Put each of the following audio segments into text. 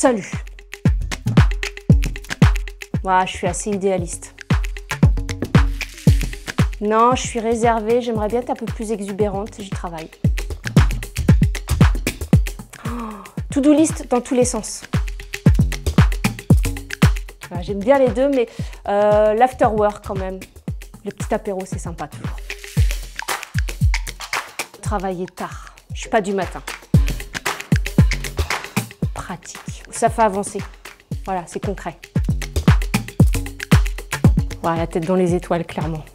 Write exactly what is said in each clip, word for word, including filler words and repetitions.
Salut. Voilà, je suis assez idéaliste. Non, je suis réservée, j'aimerais bien être un peu plus exubérante, j'y travaille. Oh, to-do list dans tous les sens. Voilà, j'aime bien les deux, mais euh, l'afterwork quand même. Le petit apéro, c'est sympa toujours. Travailler tard, je suis pas du matin. Pratique, ça fait avancer. Voilà, c'est concret. Voilà, la tête dans les étoiles, clairement.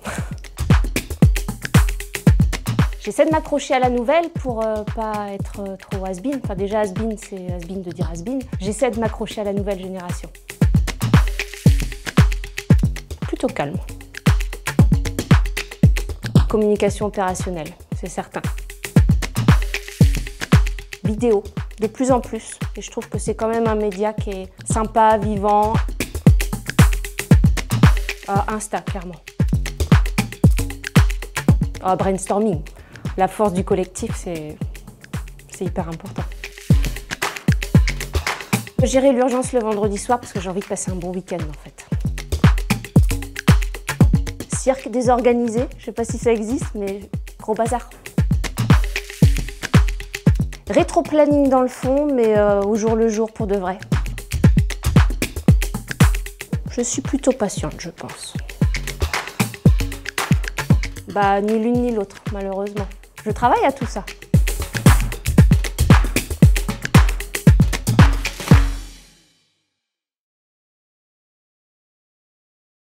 J'essaie de m'accrocher à la nouvelle pour euh, pas être euh, trop has-been. Enfin, déjà, has-been, c'est has-been de dire has-been. J'essaie de m'accrocher à la nouvelle génération. Plutôt calme. Communication opérationnelle, c'est certain. Vidéo, de plus en plus. Et je trouve que c'est quand même un média qui est sympa, vivant. Euh, Insta, clairement. Euh, brainstorming. La force du collectif, c'est hyper important. Gérer l'urgence le vendredi soir parce que j'ai envie de passer un bon week-end en fait. Cirque désorganisé, je ne sais pas si ça existe, mais gros bazar. Rétro-planning dans le fond, mais euh, au jour le jour pour de vrai. Je suis plutôt patiente, je pense. Bah, ni l'une ni l'autre, malheureusement. Je travaille à tout ça.